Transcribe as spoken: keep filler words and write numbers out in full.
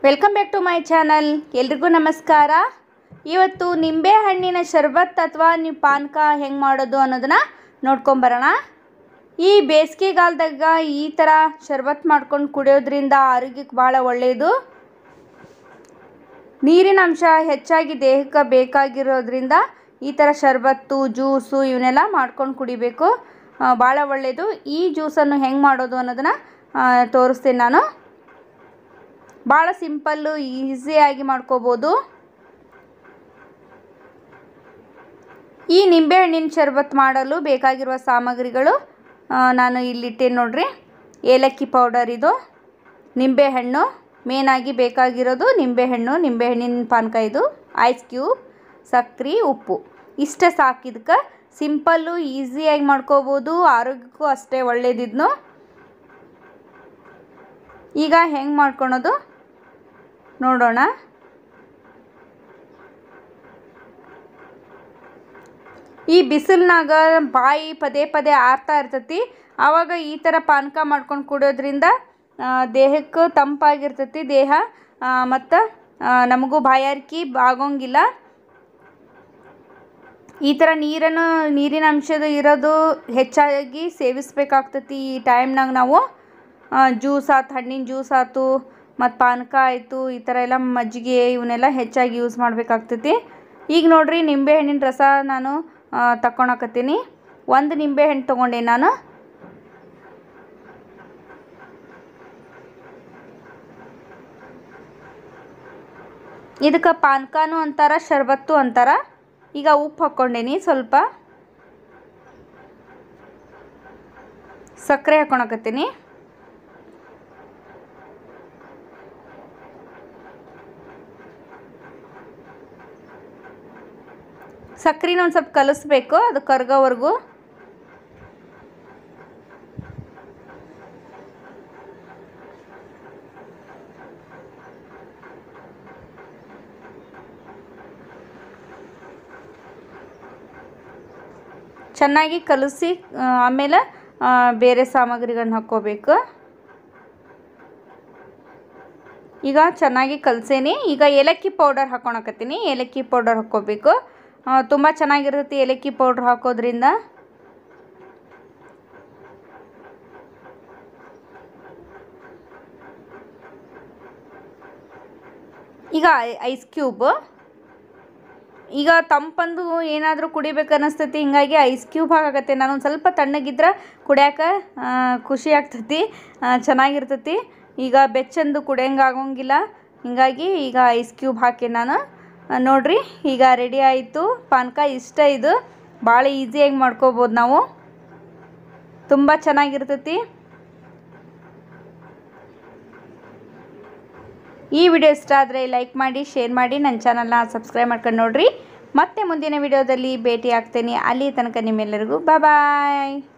Welcome back to my channel. ಎಲ್ರಿಗೂ ನಮಸ್ಕಾರ. ಇವತ್ತು ನಿಂಬೆ ಹಣ್ಣಿನ ಶರ್ಬತ್ ಅಥವಾ ನೀವು ಪಾನಕ ಹೆಂಗೆ ಮಾಡೋದು ಅನ್ನೋದನ್ನ ನೋಡ್ಕೊಂಬರೋಣ. ಈ ಬೇಸಿಗೆಗಾಲದಾಗ ಈ ಥರ ಶರ್ಬತ್ ಮಾಡ್ಕೊಂಡು ಕುಡಿಯೋದ್ರಿಂದ ಆರೋಗ್ಯಕ್ಕೆ ಭಾಳ ಒಳ್ಳೆಯದು. ನೀರಿನ ಅಂಶ ಹೆಚ್ಚಾಗಿ ದೇಹಕ್ಕೆ ಬೇಕಾಗಿರೋದ್ರಿಂದ ಈ ಥರ ಶರ್ಬತ್ತು ಜ್ಯೂಸು ಇವನ್ನೆಲ್ಲ ಮಾಡ್ಕೊಂಡು ಕುಡಿಬೇಕು, ಭಾಳ ಒಳ್ಳೆಯದು. ಈ ಜ್ಯೂಸನ್ನು ಹೆಂಗೆ ಮಾಡೋದು ಅನ್ನೋದನ್ನು ತೋರಿಸ್ತೀನಿ ನಾನು. ಭಾಳ ಸಿಂಪಲ್ಲು, ಈಸಿಯಾಗಿ ಮಾಡ್ಕೋಬೋದು. ಈ ನಿಂಬೆಹಣ್ಣಿನ ಶರ್ಬತ್ ಮಾಡಲು ಬೇಕಾಗಿರುವ ಸಾಮಗ್ರಿಗಳು ನಾನು ಇಲ್ಲಿಟ್ಟೇನು ನೋಡ್ರಿ. ಏಲಕ್ಕಿ ಪೌಡರ್, ಇದು ನಿಂಬೆಹಣ್ಣು, ಮೇನಾಗಿ ಬೇಕಾಗಿರೋದು ನಿಂಬೆಹಣ್ಣು, ನಿಂಬೆಹಣ್ಣಿನ ಪಾನಕ, ಇದು ಐಸ್ ಕ್ಯೂಬ್, ಸಕ್ಕರೆ, ಉಪ್ಪು, ಇಷ್ಟೇ ಸಾಕು. ಇದಕ್ಕೆ ಸಿಂಪಲ್ಲು, ಈಸಿಯಾಗಿ ಮಾಡ್ಕೋಬೋದು, ಆರೋಗ್ಯಕ್ಕೂ ಅಷ್ಟೇ ಒಳ್ಳೇದಿದ್ನು. ಈಗ ಹೆಂಗೆ ಮಾಡ್ಕೊಳೋದು ನೋಡೋಣ. ಈ ಬಿಸಿಲಿನಾಗ ಬಾಯಿ ಪದೇ ಪದೇ ಆರ್ತಾ ಇರ್ತೈತಿ. ಆವಾಗ ಈ ಥರ ಪಾನಕ ಮಾಡ್ಕೊಂಡು ಕುಡಿಯೋದ್ರಿಂದ ದೇಹಕ್ಕೆ ತಂಪಾಗಿರ್ತೈತಿ ದೇಹ, ಮತ್ತು ನಮಗೂ ಬಾಯಾರಿಕೆ ಆಗೋಂಗಿಲ್ಲ. ಈ ಥರ ನೀರನ್ನು ನೀರಿನ ಅಂಶದ ಇರೋದು ಹೆಚ್ಚಾಗಿ ಸೇವಿಸ್ಬೇಕಾಗ್ತೈತಿ. ಈ ಟೈಮ್ನಾಗ ನಾವು ಜ್ಯೂಸ್ ಆಯ್ತು, ಹಣ್ಣಿನ ಜ್ಯೂಸ್ ಆಯ್ತು, ಮತ್ತು ಪಾನಕ ಆಯಿತು, ಈ ಥರ ಎಲ್ಲ ಮಜ್ಜಿಗೆ ಇವನ್ನೆಲ್ಲ ಹೆಚ್ಚಾಗಿ ಯೂಸ್ ಮಾಡಬೇಕಾಗ್ತೈತಿ. ಈಗ ನೋಡಿರಿ, ನಿಂಬೆಹಣ್ಣಿನ ರಸ ನಾನು ತಗೊಳಕತ್ತೀನಿ. ಒಂದು ನಿಂಬೆಹಣ್ಣು ತೊಗೊಂಡೆ ನಾನು. ಇದಕ್ಕೆ ಪಾನಕನೂ ಅಂತಾರ, ಶರ್ಬತ್ತು ಅಂತಾರ. ಈಗ ಉಪ್ಪು ಹಾಕ್ಕೊಂಡೇನಿ, ಸ್ವಲ್ಪ ಸಕ್ಕರೆ ಹಾಕ್ಕೊಳಕತ್ತೀನಿ. ಸಕ್ಕರೆನ ಒಂದು ಸ್ವಲ್ಪ ಕಲಿಸ್ಬೇಕು, ಅದು ಕರ್ಗೋವರೆಗೂ. ಚೆನ್ನಾಗಿ ಕಲಸಿ ಆಮೇಲೆ ಬೇರೆ ಸಾಮಗ್ರಿಗಳನ್ನ ಹಾಕ್ಕೋಬೇಕು. ಈಗ ಚೆನ್ನಾಗಿ ಕಲಸೇನಿ. ಈಗ ಏಲಕ್ಕಿ ಪೌಡರ್ ಹಾಕ್ಕೊಳಕತ್ತೀನಿ. ಏಲಕ್ಕಿ ಪೌಡರ್ ಹಾಕ್ಕೋಬೇಕು, ತುಂಬ ಚೆನ್ನಾಗಿರುತ್ತೆ ಏಲಕ್ಕಿ ಪೌಡ್ರ್ ಹಾಕೋದ್ರಿಂದ. ಈಗ ಐಸ್ ಕ್ಯೂಬ್, ಈಗ ತಂಪಂದು ಏನಾದರೂ ಕುಡಿಬೇಕು ಅನ್ನಿಸ್ತೈತಿ, ಹಿಂಗಾಗಿ ಐಸ್ ಕ್ಯೂಬ್ ಹಾಕಾಕತ್ತೆ ನಾನು. ಒಂದು ಸ್ವಲ್ಪ ತಣ್ಣಗಿದ್ರೆ ಕುಡಿಯೋಕೆ ಖುಷಿ ಆಗ್ತೈತಿ, ಚೆನ್ನಾಗಿರ್ತೈತಿ. ಈಗ ಬೆಚ್ಚಂದು ಕುಡಿಯಂಗೆ ಆಗೋಂಗಿಲ್ಲ, ಹಿಂಗಾಗಿ ಈಗ ಐಸ್ ಕ್ಯೂಬ್ ಹಾಕಿ ನಾನು. ನೋಡಿರಿ, ಈಗ ರೆಡಿ ಆಯಿತು ಪಾನಕ. ಇಷ್ಟ, ಇದು ಭಾಳ ಈಸಿಯಾಗಿ ಮಾಡ್ಕೋಬೋದು ನಾವು, ತುಂಬ ಚೆನ್ನಾಗಿರ್ತೈತಿ. ಈ ವಿಡಿಯೋ ಇಷ್ಟ ಆದರೆ ಲೈಕ್ ಮಾಡಿ, ಶೇರ್ ಮಾಡಿ, ನನ್ನ ಚಾನಲ್ನ ಸಬ್ಸ್ಕ್ರೈಬ್ ಮಾಡ್ಕೊಂಡು ನೋಡಿರಿ. ಮತ್ತೆ ಮುಂದಿನ ವಿಡಿಯೋದಲ್ಲಿ ಭೇಟಿ ಆಗ್ತೇನೆ. ಅಲ್ಲಿ ತನಕ ನಿಮ್ಮೆಲ್ಲರಿಗೂ ಬಾಯ್ ಬಾಯ್.